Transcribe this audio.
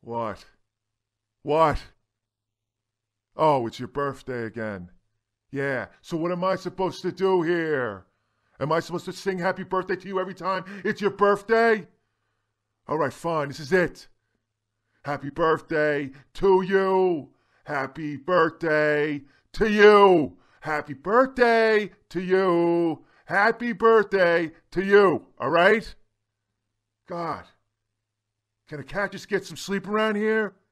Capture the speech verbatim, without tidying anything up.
What? What? Oh, it's your birthday again. Yeah, so what am I supposed to do here? Am I supposed to sing happy birthday to you every time it's your birthday? All right, fine, this is it. Happy birthday to you. Happy birthday to you. Happy birthday to you. Happy birthday to you. All right? God, can a cat just get some sleep around here?